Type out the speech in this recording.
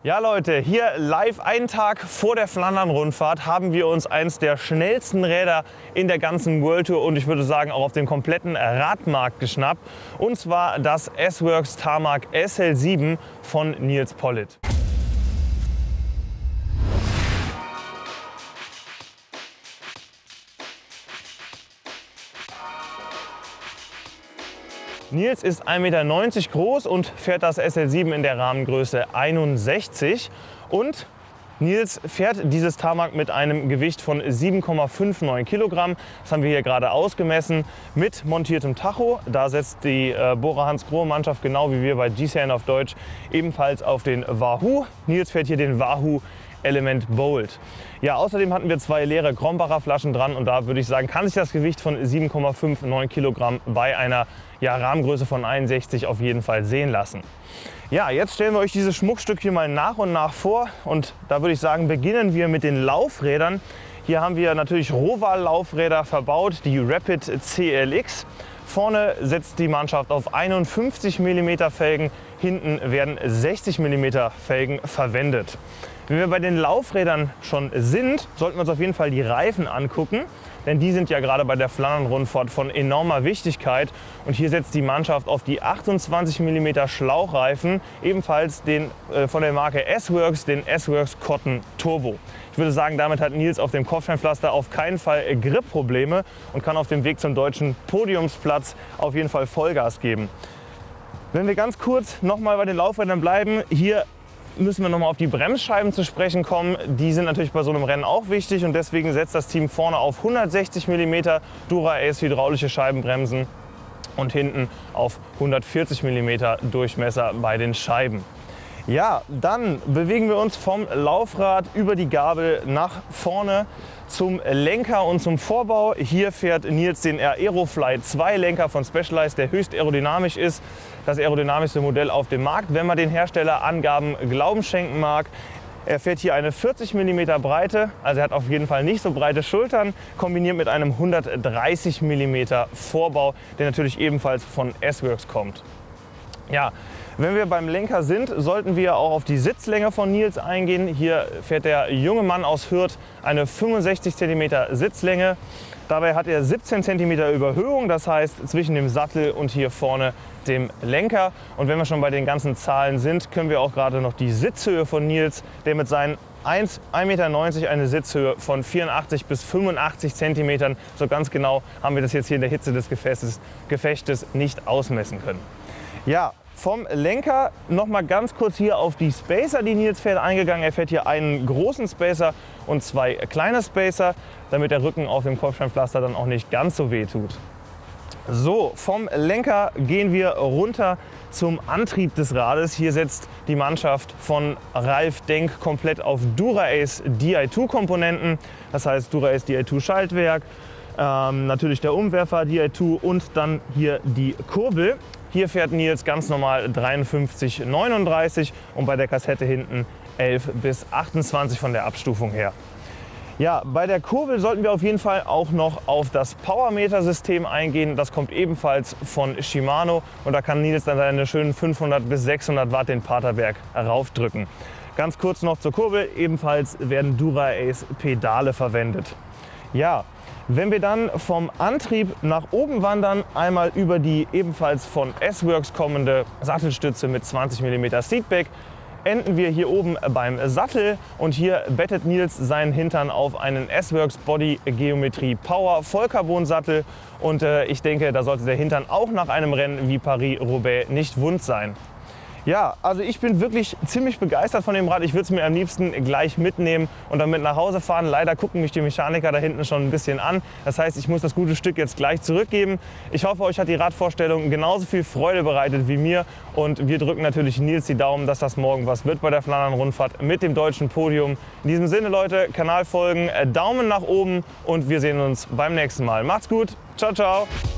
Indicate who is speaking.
Speaker 1: Ja Leute, hier live einen Tag vor der Flandern-Rundfahrt haben wir uns eins der schnellsten Räder in der ganzen World Tour und ich würde sagen auch auf dem kompletten Radmarkt geschnappt. Und zwar das S-Works Tarmac SL7 von Nils Politt. Nils ist 1,90 Meter groß und fährt das SL7 in der Rahmengröße 61. Und Nils fährt dieses Tarmac mit einem Gewicht von 7,59 Kilogramm. Das haben wir hier gerade ausgemessen mit montiertem Tacho. Da setzt die Bora Hansgrohe-Mannschaft genau wie wir bei GCN auf Deutsch ebenfalls auf den Wahoo. Nils fährt hier den Wahoo Element Bold. Ja, außerdem hatten wir 2 leere Krombacher Flaschen dran und da würde ich sagen, kann sich das Gewicht von 7,59 Kilogramm bei einer Rahmengröße von 61 auf jeden Fall sehen lassen. Ja, jetzt stellen wir euch dieses Schmuckstück hier mal nach und nach vor und da würde ich sagen, beginnen wir mit den Laufrädern. Hier haben wir natürlich Roval-Laufräder verbaut, die Rapid CLX. Vorne setzt die Mannschaft auf 51 mm Felgen, hinten werden 60 mm Felgen verwendet. Wenn wir bei den Laufrädern schon sind, sollten wir uns auf jeden Fall die Reifen angucken, denn die sind ja gerade bei der Flandern-Rundfahrt von enormer Wichtigkeit. Und hier setzt die Mannschaft auf die 28 mm Schlauchreifen, ebenfalls den von der Marke S-Works, den S-Works Cotton Turbo. Ich würde sagen, damit hat Nils auf dem Kopfsteinpflaster auf keinen Fall Grip-Probleme und kann auf dem Weg zum deutschen Podiumsplatz auf jeden Fall Vollgas geben. Wenn wir ganz kurz noch mal bei den Laufrädern bleiben, hier müssen wir noch mal auf die Bremsscheiben zu sprechen kommen. Die sind natürlich bei so einem Rennen auch wichtig und deswegen setzt das Team vorne auf 160 mm Dura-Ace hydraulische Scheibenbremsen und hinten auf 140 mm Durchmesser bei den Scheiben. Ja, dann bewegen wir uns vom Laufrad über die Gabel nach vorne zum Lenker und zum Vorbau. Hier fährt Nils den Aerofly 2 Lenker von Specialized, der höchst aerodynamisch ist. Das aerodynamischste Modell auf dem Markt, wenn man den Herstellerangaben Glauben schenken mag. Er fährt hier eine 40 mm Breite, also er hat auf jeden Fall nicht so breite Schultern, kombiniert mit einem 130 mm Vorbau, der natürlich ebenfalls von S-Works kommt. Ja, wenn wir beim Lenker sind, sollten wir auch auf die Sitzlänge von Nils eingehen. Hier fährt der junge Mann aus Hürth eine 65 cm Sitzlänge. Dabei hat er 17 cm Überhöhung, das heißt zwischen dem Sattel und hier vorne dem Lenker. Und wenn wir schon bei den ganzen Zahlen sind, können wir auch gerade noch die Sitzhöhe von Nils, der mit seinen 1,90 Meter eine Sitzhöhe von 84 bis 85 cm, so ganz genau haben wir das jetzt hier in der Hitze des Gefechtes nicht ausmessen können. Ja, vom Lenker noch mal ganz kurz hier auf die Spacer, die Nils fährt, eingegangen. Er fährt hier einen großen Spacer und 2 kleine Spacer, damit der Rücken auf dem Kopfsteinpflaster dann auch nicht ganz so weh tut. So, vom Lenker gehen wir runter zum Antrieb des Rades. Hier setzt die Mannschaft von Ralf Denk komplett auf Dura-Ace Di2 Komponenten. Das heißt Dura-Ace Di2 Schaltwerk, natürlich der Umwerfer Di2 und dann hier die Kurbel. Hier fährt Nils ganz normal 53,39 und bei der Kassette hinten 11 bis 28 von der Abstufung her. Ja, bei der Kurbel sollten wir auf jeden Fall auch noch auf das Powermeter-System eingehen. Das kommt ebenfalls von Shimano und da kann Nils dann seine schönen 500 bis 600 Watt den Paterberg raufdrücken. Ganz kurz noch zur Kurbel, ebenfalls werden Dura-Ace Pedale verwendet. Ja, wenn wir dann vom Antrieb nach oben wandern, einmal über die ebenfalls von S-Works kommende Sattelstütze mit 20 mm Seatback, enden wir hier oben beim Sattel und hier bettet Nils seinen Hintern auf einen S-Works Body Geometrie Power Vollcarbon-Sattel und ich denke, da sollte der Hintern auch nach einem Rennen wie Paris-Roubaix nicht wund sein. Ja, also ich bin wirklich ziemlich begeistert von dem Rad. Ich würde es mir am liebsten gleich mitnehmen und damit nach Hause fahren. Leider gucken mich die Mechaniker da hinten schon ein bisschen an. Das heißt, ich muss das gute Stück jetzt gleich zurückgeben. Ich hoffe, euch hat die Radvorstellung genauso viel Freude bereitet wie mir. Und wir drücken natürlich Nils die Daumen, dass das morgen was wird bei der Flandern-Rundfahrt mit dem deutschen Podium. In diesem Sinne, Leute, Kanal folgen, Daumen nach oben und wir sehen uns beim nächsten Mal. Macht's gut, ciao, ciao.